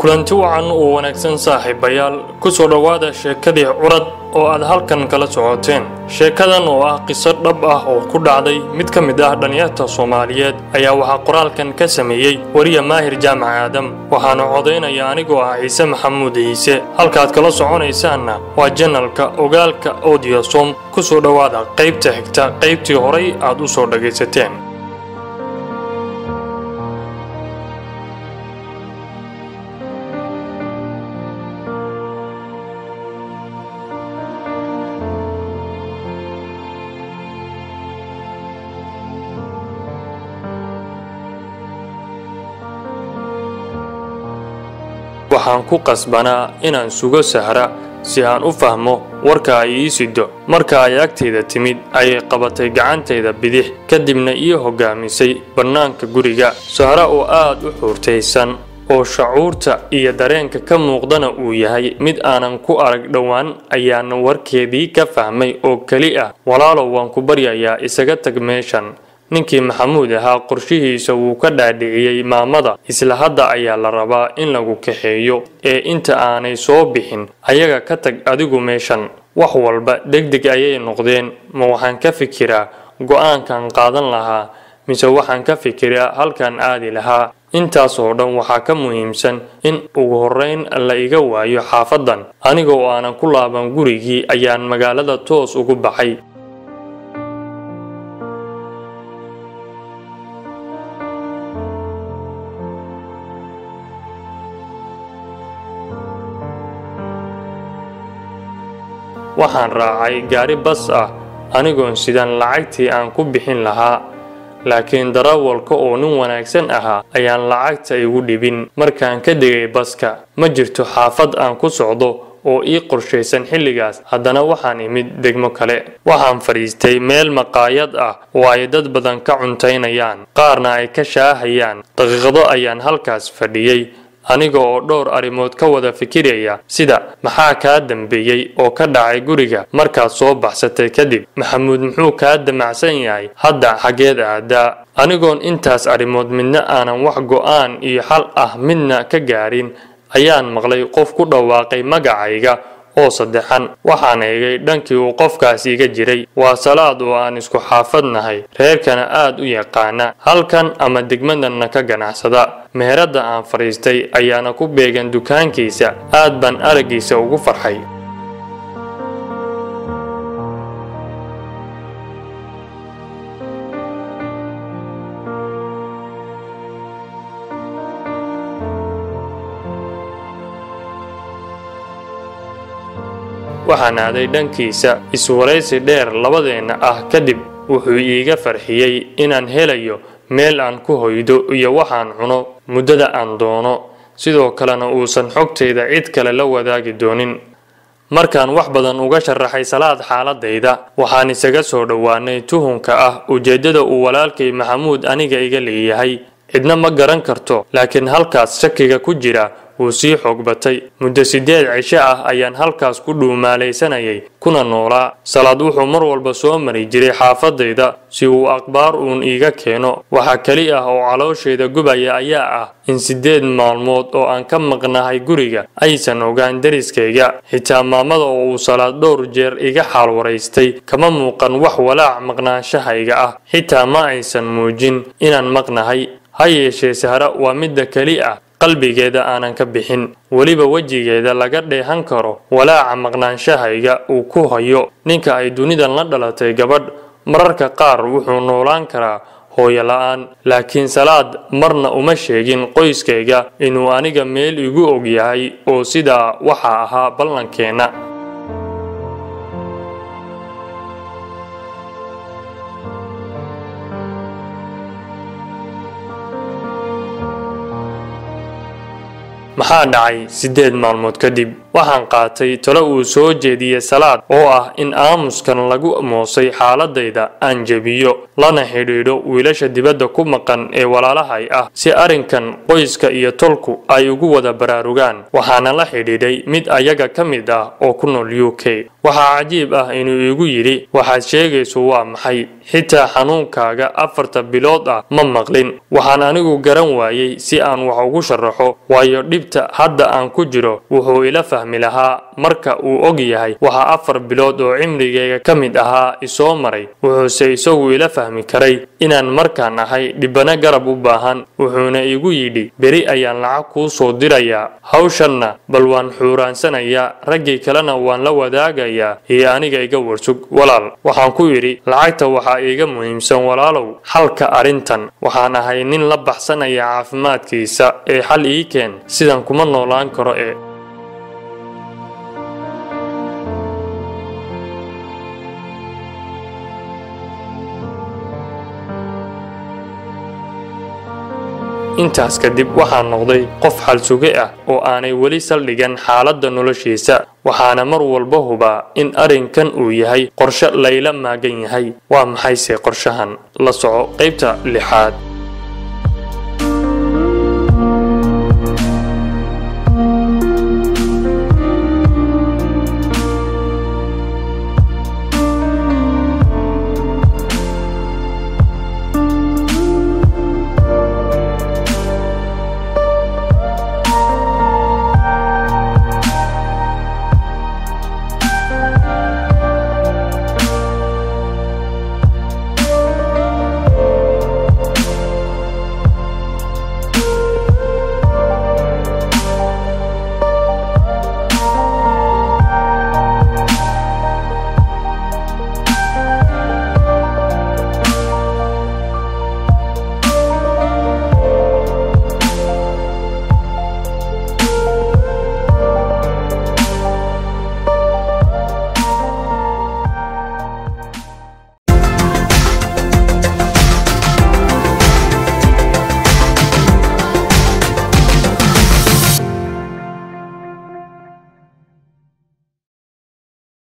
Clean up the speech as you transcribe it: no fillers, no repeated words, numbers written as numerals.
kulanti wacan oo wanaagsan saaxiibayaal ku soo dhawaada sheekadii curad oo aad halkan kala socoteen. sheekadan oo ah qiso dhab ah oo ku dhacday mid ka mid ah dhalinyarada Soomaaliyeed ayaa waxa qoraalkan ka sameeyay wariye Maahir Jaamac Aadam, waxaana codeynaya anigoo ah Ciise Maxamuud Ciise. halkaad kala soconaysaanna waa channelka Ogaalka Audiosom. ku soo dhawaada qaybta xigta qaybtii horay aad u soo dhageysateen. waxaan ku qasbanaa inaan sugo Sahra si aan u fahmo warka ay ii sido. marka ay agteeda timid ayay qabatay gacantayda bidix kadibna ii hogaamisay bannaanka guriga. Sahra oo aad u xurtaysan oo shucuurta iyo dareenka ka muuqdana uu yahay mid aanan ku arag dhawaan ayaan warkeedii ka fahmay oo kali ah, walaalow waan ku baryayaa isaga tag meeshan. ninkii Maxamuud ahaa qorshihiisa wuu ka dhaadhiciyay maamada, isla hadda ayaa la rabaa in lagu kaxeeyo ee inta aanay soo bixin ayaga ka tag adigu meeshan. wax walba degdeg ayay noqdeen. ma waxaan ka fikiraa go'aankan qaadan lahaa mise waxaan ka fikiraa halkan aadi lahaa? intaas oo dhan waxaa ka muhiimsan in ugu horeyn la iga waayo xaafadan. anigoo aanan ku laaban gurigii ayaan magaalada toos ugu baxay. waxaan raacay gaari bas ah anigoon sidan lacagtii aan ku bixin lahaa, laakiin darawalka oo nin wanaagsan ahaa ayaan lacagta igu dhibin. markaan ka degay baska ma jirto xaafad aan ku socdo oo ii qorshaysan xilligaas. haddana waxaan imid degmo kale. waxaan fadhiistay meel maqaayad ah oo ay dad badan ka cuntaynayaan, qaarna ay ka shaahayaan. daqiiqado ayaan halkaas fadhiyay aniga oo dhowr arrimood ka wada fikiraya, sida maxaa kaa dambeeyay oo ka dhacay guriga markaad soo baxsatay kadib? Maxamuud muxuu kaa damacsan yahay hadda? xageed aadaa? anigoon intaas arrimood midna aanan wax go'aan iyo xal ah midna ka gaarin ayaan maqlay qof ku dhawaaqay magacayga oo saddexan. waxaan eegay dhankii uu qofkaas iga jiray. waa Salaad oo aan isku xaafadnahay, reerkana aad u yaqaana, halkan ama degmadanna ka ganacsada. meherada aan fadhiistay ayaana ku beegan dukaankiisa. aad baan araggiisa ugu farxay. waxaan aaday dhankiisa. iswaraysi dheer labadeena ah kadib wuxuu iiga farxiyay inaan helayo meel aan ku hoydo iyo waxaan cuno muddada aan doono, sidoo kalena uusan xogtayda cid kale la wadaagi doonin. markaan wax badan uga sharaxay Salaad xaaladayda, waxaan isaga soo dhawaanay tuhunka ah ujeedada uu walaalkay Maxamuud aniga iga leeyahay. cidna ma garan karto, laakiin halkaas shakiga ku jira wuu sii xoog batay. muddo 8 cisho ah ayaan halkaas ku dhuumaalaysanayay kuna noolaa. Salaad wuxuu mar walba soo mari jiray xaafadayda si uu akhbaar uun iiga keeno. waxa kali ah oo calooshayda gubaya ayaa ah in 8 maalmood oo aan ka maqnahay guriga aysan ogaan dariskayga. xitaa maamada oo uu Salaad dhowr jeer iga xaal waraystay kama muuqan wax walaac maqnaanshahayga ah, xitaa ma aysan muujin inaan maqnahay. ha yeeshee Sahra waa midda kali ah qalbigeeda aanan ka bixin, weliba wejigeeda laga dheehan karo walaaca maqnaanshahayga uu ku hayo. ninka ay dunidan la dhalatay gabadh mararka qaar wuxuu noolaan karaa hooyo la'aan, laakiin Salaad marna uma sheegin qoyskayga inuu aniga meel igu og yahay, oo sidaa waxa ahaa ballankeena. maxaa dhacay 8 maalmood kadib? waxaan qaatay talo uu soo jeediyay Salaad oo ah in aamuskan lagu moosay xaaladayda aan jabiyo, lana xidhiidho wiilasha dibadda ku maqan ee walaalahay ah si arrinkan qoyska iyo tolku ay ugu wada baraarugaan. waxaana la xidhiidhay mid ayaga ka mid ah oo ku nool UK. waxaa cajiib ah inuu igu yidhi waxaad sheegayso waa maxay xitaa xanuunkaaga 4 bilood ah ma maqlin waxaan anigu garan waayay si aan wax ugu sharaxo waayo dhibta hadda aan ku jiro wuxuu ila fahmi lahaa marka uu og yahay waxa 4 bilood oo cimrigayga ka mid ahaa isoo maray wuxuuse isagu ila fahmi karay inaan markaan ahay dhibana garab u baahan wuxuuna igu yidhi beri ayaan lacag kuu soo dirayaa hawshanna bal waan xuuraansanayaa raggii kalena waan la wadaagayaa iyo aniga iga warsug walaal waxaan ku yidhi lacagta waxaa iiga muhiimsan walaalow xalka arrintan waxaan ahay nin la baxsanaya caafimaadkiisa ee xal ii keen sidan kuma noolaan karo intaas kadib waxaan noqday qof xal suge ah oo aanay weli saldhigan xaaladda noloshiisa waxaana mar walba hubaa in arrinkan uu yahay qorshe layla maagan yahay waa maxayse qorshahan la soco qaybta 6